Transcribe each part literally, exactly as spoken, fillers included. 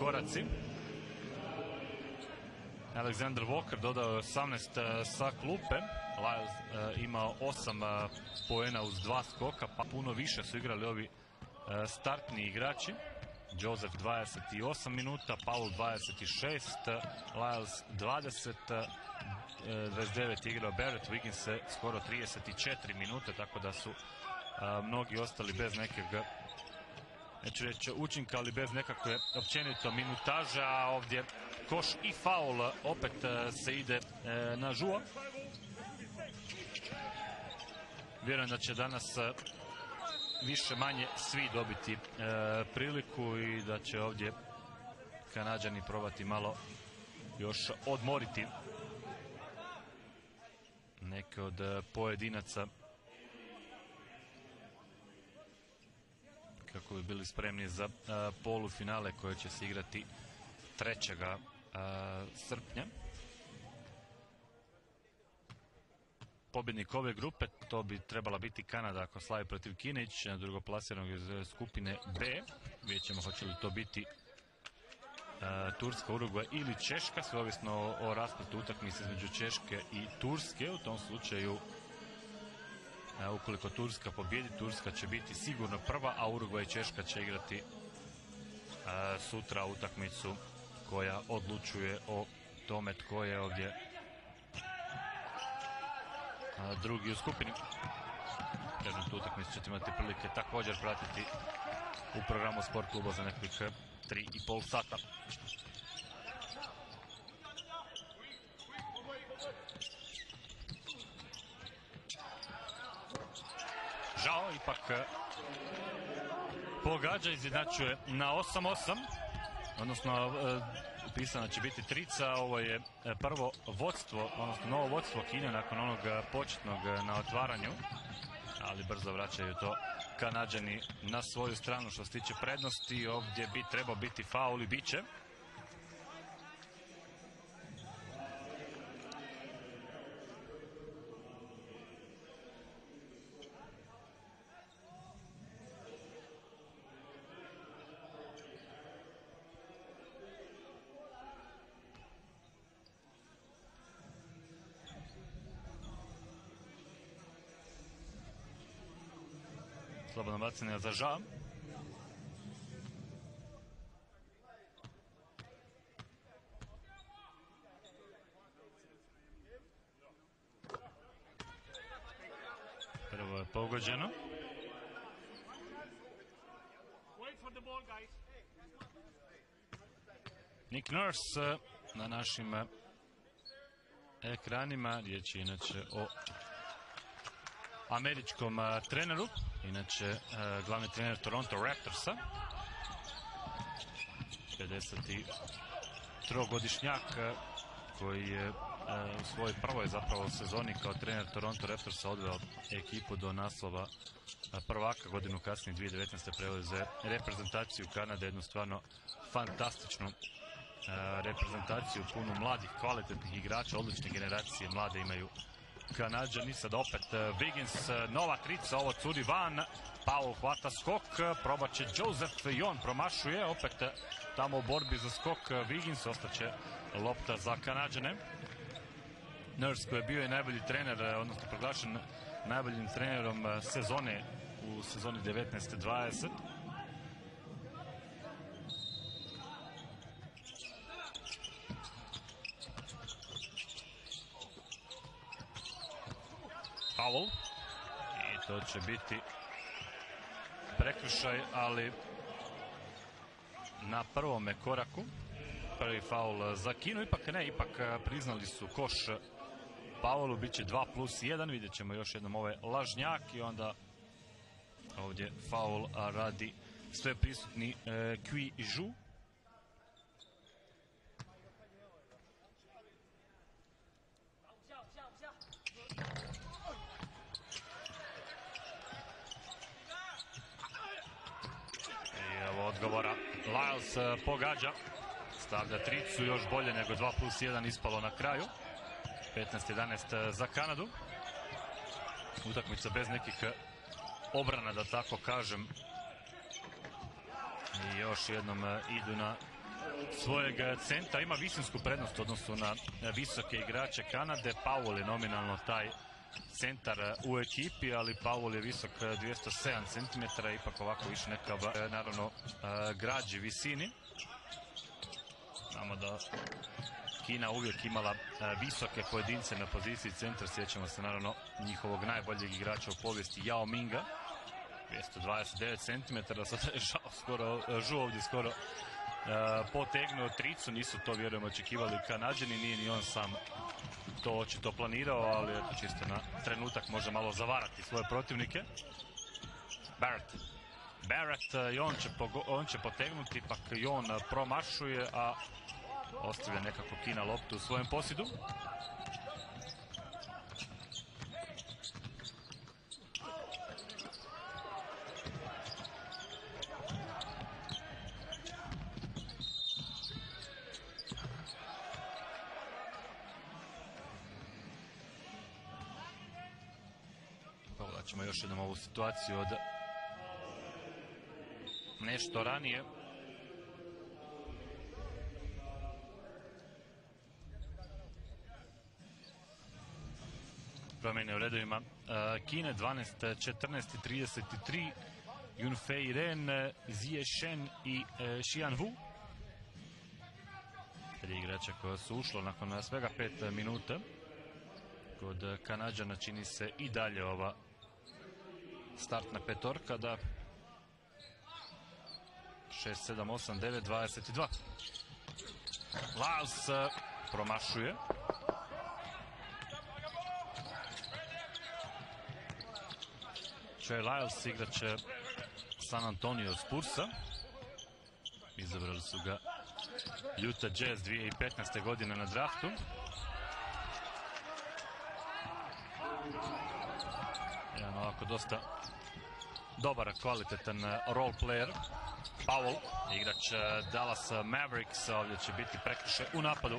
koraci. Alexander Walker dodao je osamnaest sa klupe. Lyles imao osam poena uz dva skoka, pa puno više su igrali ovi startni igrači. Joseph dvadeset osam minuta, Powell dvadeset šest, Lyles dvadeset, dvadeset devet igrao Barrett, Wiggins skoro trideset četiri minute, tako da su a, mnogi ostali bez nekog, neću reći učinka, ali bez nekakve općenito minutaže, a ovdje koš i faul opet a, se ide a, na Žua. Vjerujem da će danas a, više manje svi dobiti e, priliku i da će ovdje Kanađani probati malo još odmoriti neke od pojedinaca kako bi bili spremni za e, polufinale koje će se igrati trećega srpnja. Pobjednik ove grupe, to bi trebala biti Kanada ako slavi protiv Kine, ići na drugoplasiranog iz skupine B. Vidjet ćemo hoće li to biti uh, Turska, Urugvaj ili Češka, sve ovisno o, o raspletu utakmice između Češke i Turske. U tom slučaju, uh, ukoliko Turska pobjedi, Turska će biti sigurno prva, a Urugvaj i Češka će igrati uh, sutra utakmicu koja odlučuje o tome tko je ovdje drugi u skupini. Kažem, tu utakmicu ćete imati prilike također pratiti u programu Sport kluba za nekih tri i pol sata. Žao ipak pogađa, izjednačuje na osam osam, odnosno pisano će biti trica. Ovo je prvo vodstvo, odnosno novo vodstvo Kine nakon onog početnog na otvaranju, ali brzo vraćaju to Kanađani na svoju stranu što se tiče prednosti. Ovdje bi trebao biti faul i bit će. Slobodno bacanje za Ža. Prvo je pogođeno. Nick Nurse na našim ekranima. Riječ je inače o američkom treneru, inače uh, glavni trener Toronto Raptorsa, pedesettrogodišnjak uh, koji je uh, u svojoj prvoj zapravo sezoni kao trener Toronto Raptorsa odveo ekipu do naslova uh, prvaka, godinu kasnije dvije tisuće devetnaeste preuzeo reprezentaciju Kanade, jednu stvarno fantastičnu uh, reprezentaciju punu mladih, kvalitetnih igrača, odlične generacije mlade imaju Kanađani. Sad opet Wiggins, nova trica, ovo curi van, Powell hvata skok, probat će Joseph i on promašuje, opet tamo u borbi za skok Wiggins, ostaće lopta za Kanađane. Nurse koji je bio i najbolji trener, odnosno proglašen najboljim trenerom sezone u sezoni devetnaest dvadeset. Foul. I to će biti prekršaj, ali na prvome koraku. Prvi faul za Kinu, ipak ne, ipak priznali su koš Powellu, bit će dva plus jedan, vidjet ćemo još jednom ovaj lažnjak i onda ovdje faul radi sve prisutni eh, Kui Žu. Odgovora, Lyles pogađa, stavlja tricu, još bolje nego dva plus jedan ispalo na kraju. petnaest jedanaest za Kanadu. Utakmica bez nekih obrana, da tako kažem. I još jednom idu na svojeg centra, ima visinsku prednost u odnosu na visoke igrače Kanade. Powell je nominalno taj centar u ekipi, ali Powell je visok dvjesto sedam centimetara, ipak ovako više neka, naravno, građi visini. Znamo da Kina uvijek imala visoke pojedince na poziciji centra, sjećamo se naravno njihovog najboljeg igrača u povijesti Yao Minga, dvjesto dvadeset devet centimetara, sada je žao skoro, Žu ovdje skoro potegnuo tricu, nisu to vjerujem očekivali Kanađani, nije ni on sam to očito planirao, ali eto, čisto na trenutak može malo zavarati svoje protivnike. Barrett. Barrett i on će, on će potegnuti, ipak i on promašuje, a ostavlja nekako Kina loptu u svojem posjedu. Pogledat ćemo još jednom ovu situaciju od nešto ranije. Promjene u redovima Kine, dvanaest četrnaest trideset tri, Yunfei Ren, Zie Shen i Xian Wu. Tri igrača koja su ušla nakon svega pet minuta. Kod Kanađana čini se i dalje ova startna petorka da šest, sedam, osam, devet, dvadeset dva. Lyles promašuje. Trey Lyles, igrač San Antonio Spursa. Izabrali su ga Utah Jazz dvije tisuće petnaeste. godine na draftu. Jedan ovako dosta dobar, kvalitetan role player. Powell, igrač Dallas Mavericks, ovdje će biti prekršaj u napadu.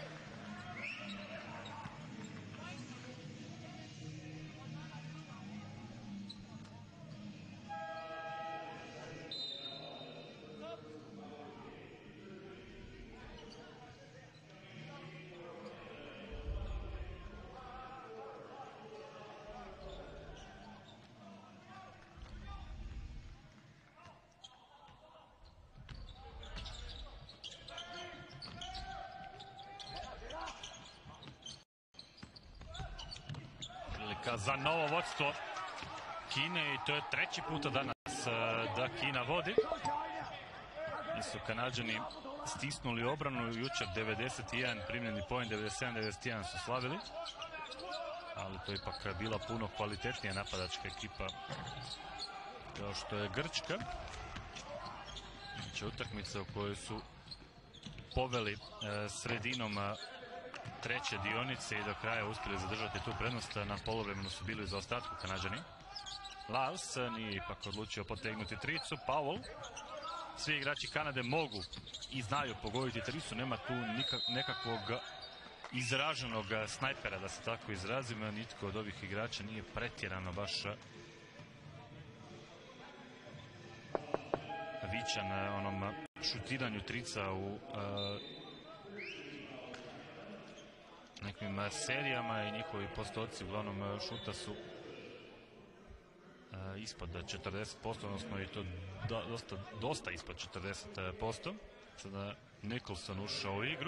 Za novo vodstvo Kine i to je treći puta danas da Kina vodi. Nisu Kanađani stisnuli obranu, jučer devedeset jedan primljeni poen, devedeset sedam devedeset jedan su slavili, ali to je ipak bila puno kvalitetnija napadačka ekipa kao što je Grčka. Znači utakmica u kojoj su poveli sredinom treće dionice i do kraja uspjeli zadržati tu prednost. Na poluvremenu su bili u zaostatku Kanađani. Lyles nije ipak odlučio potegnuti tricu. Powell. Svi igrači Kanade mogu i znaju pogoditi tricu. Nema tu nekakvog izraženog snajpera, da se tako izrazim. Nitko od ovih igrača nije pretjerano baš vičan onom šutiranju trica u uh, nekim serijama i njihovi postoci uglavnom šuta su uh, ispod četrdeset posto, odnosno i to do, dosta, dosta ispod četrdeset posto. Sada Nicholson ušao u igru.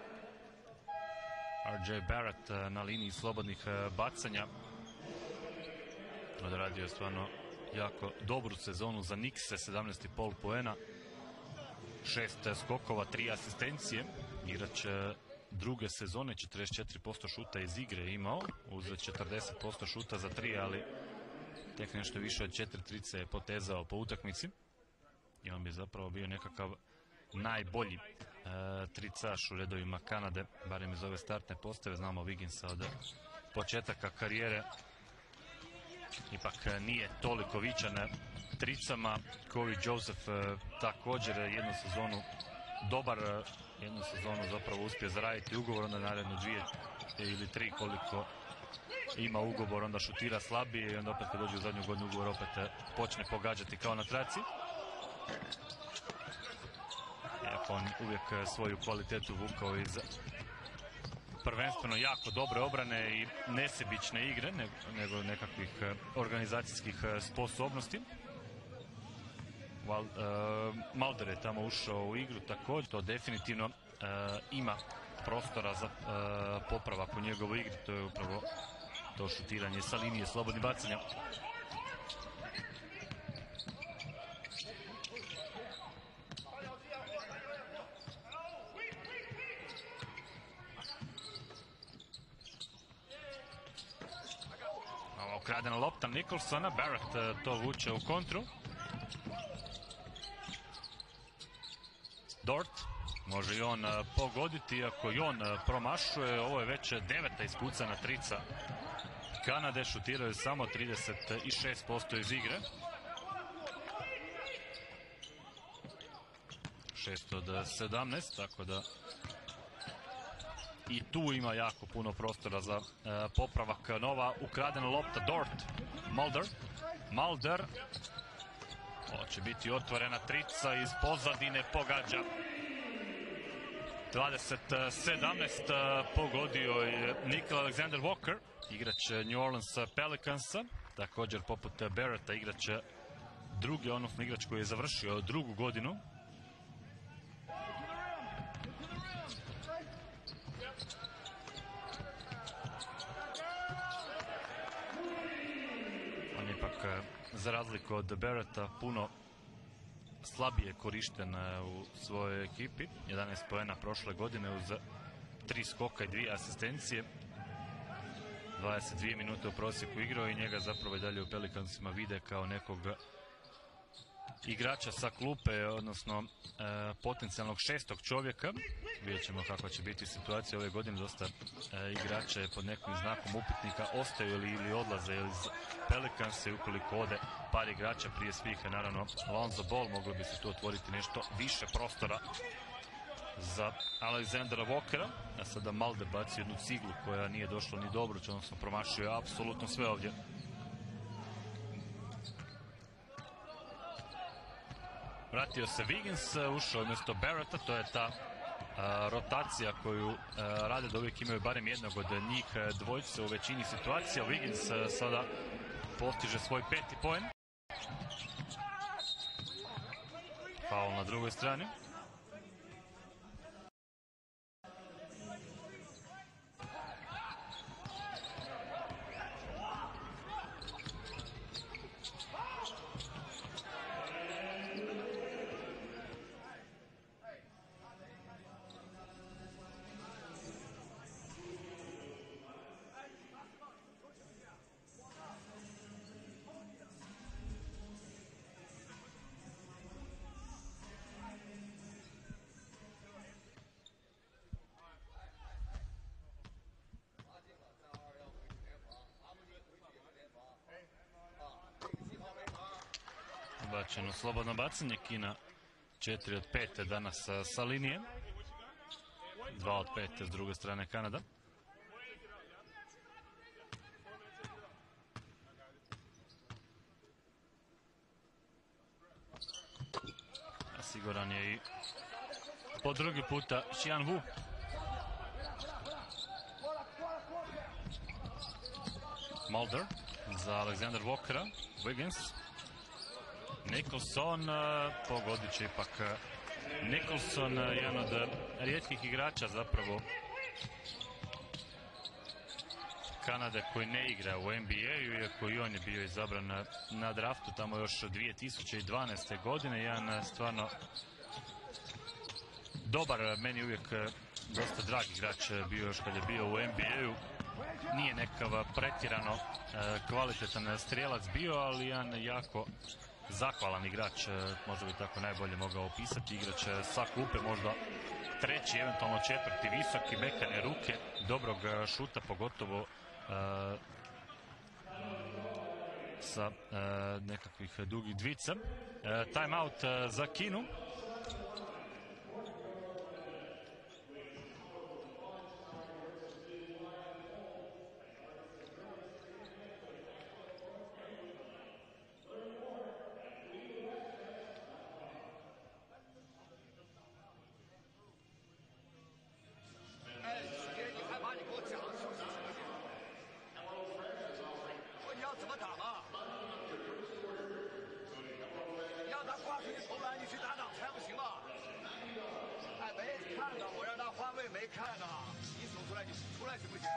R J Barrett uh, na liniji slobodnih uh, bacanja. Odradio je stvarno jako dobru sezonu za Knickse, sedamnaest zarez pet poena, šest skokova, tri asistencije. Igrač druge sezone, četrdeset četiri posto šuta iz igre imao, uz četrdeset posto šuta za tri, ali tek nešto više od četiri trice je potezao po utakmici. I on bi zapravo bio nekakav najbolji e, tricaš u redovima Kanade, barem iz ove startne postave. Znamo Wigginsa od početaka karijere ipak nije toliko vičan tricama. Corey Joseph e, također jednu sezonu dobar, jednu sezonu zapravo uspije zaraditi ugovor, onda naredno dvije ili tri koliko ima ugovor, onda šutira slabije i onda opet kad dođe u zadnju godinu ugovor opet počne pogađati kao na traci. on uvijek svoju kvalitetu vukao iz prvenstveno jako dobre obrane i nesebične igre, nego nekakvih organizacijskih sposobnosti. Val, uh, Mulder je tamo ušao u igru također, to definitivno uh, ima prostora za uh, popravak u njegovoj igri, to je upravo to šutiranje sa linije slobodnih bacanja. Ukradena lopta Nicholsona, Barrett to vuče u kontru. Dort, može i on pogoditi, ako i on promašuje, ovo je već deveta ispucana trica Kanade, šutiraju samo trideset šest posto iz igre. šest od sedamnaest, tako da i tu ima jako puno prostora za uh, popravak. Nova ukradena lopta, Dort, Mulder, Mulder, ovo će biti otvorena trica iz pozadine, pogađa. dvadeset sedamnaest pogodio je Nickel Alexander Walker, igrač New Orleans Pelicansa, također poput Barretta, igrač drugi, odnosno igrač koji je završio drugu godinu. On je ipak, za razliku od Barretta, puno slabije korišten u svojoj ekipi. jedanaest poena prošle godine uz tri skoka i dvije asistencije. dvadeset dvije minute u prosjeku igrao i njega zapravo i dalje u Pelicansima vide kao nekog igrača sa klupe, odnosno e, potencijalnog šestog čovjeka. Vidjet ćemo kakva će biti situacija ove godine. Dosta e, igrača je pod nekim znakom upitnika, ostaju li ili odlaze iz Pelicansa, i ukoliko ode par igrača, prije svih naravno Lonzo Ball, moglo bi se tu otvoriti nešto više prostora za Alexandera Walkera. A sada Mulder baci jednu ciglu koja nije došla ni dobro, odnosno promašio je apsolutno sve ovdje. Vratio se Wiggins, ušao umjesto Barretta, to je ta a, rotacija koju a, rade da uvijek imaju barem jednog od njih dvojice u većini situacija. Wiggins a, sada postiže svoj peti poen. Faul na drugoj strani. Bačeno slobodno bacanje, Kina četiri od pet danas sa linije, dva od pet s druge strane Kanada. A siguran je i po drugi puta Xian Wu. Mulder za Alexander Walkera, Wiggins, Nicholson, pogodit će ipak Nicholson, jedan od rijetkih igrača zapravo Kanade koji ne igra u N B A-u, iako i on je bio izabran na draftu tamo još dvije tisuće dvanaeste. godine. Jedan stvarno dobar, meni uvijek dosta drag igrač bio još kad je bio u N B A-u. Nije nekav pretjerano kvalitetan strijelac bio, ali jedan jako zahvalan igrač, možda bi tako najbolje mogao opisati. Igrač sa klupe, možda treći, eventualno četvrti, visoki, mekane ruke, dobrog šuta, pogotovo uh, sa uh, nekakvih dugih dvica. Uh, time out uh, za Kinu. 没看呐，你走出来就出来行不行？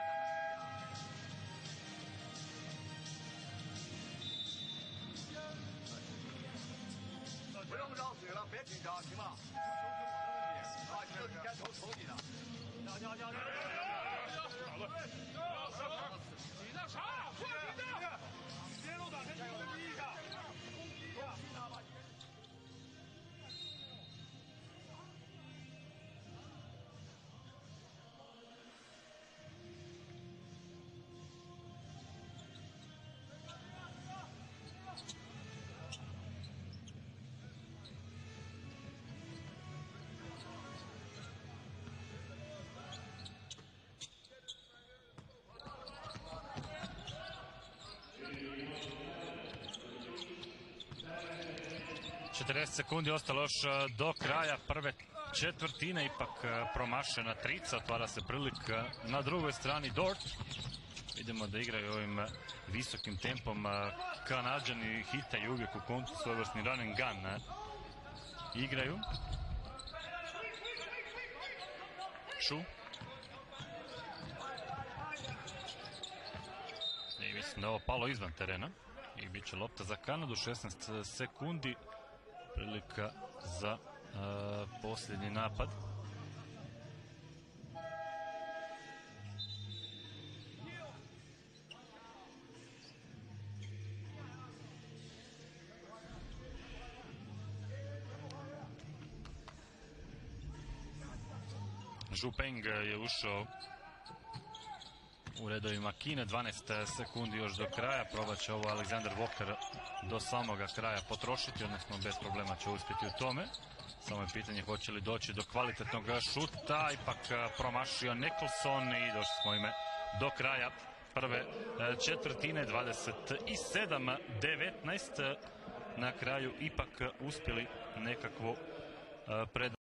不用绕嘴了，别紧张，行吧？啊，这是该投投你的。叫叫叫叫！打乱！你那啥，快停的！别路打开，攻击一下，攻击一下，他吧。 četrdeset sekundi ostalo još do kraja prve četvrtine, ipak promašena trica, otvara se prilika na drugoj strani Dort. Vidimo da igraju ovim visokim tempom, Kanađani hitaju uvijek u kontu, svojevrsni run and gun igraju. Šu. I mislim da je ovo palo izvan terena i bit će lopta za Kanadu, šesnaest sekundi. Prilika za uh, posljednji napad. Zhu Peng je ušao u redovima Kine, dvanaest sekundi još do kraja, probat će ovo Alexander Walker do samoga kraja potrošiti, odnosno bez problema će uspjeti u tome. Samo je pitanje hoće li doći do kvalitetnog šuta, ipak promašio Nicholson i došli smo ime do kraja prve četvrtine, dvadeset sedam devetnaest, na kraju ipak uspjeli nekakvo pred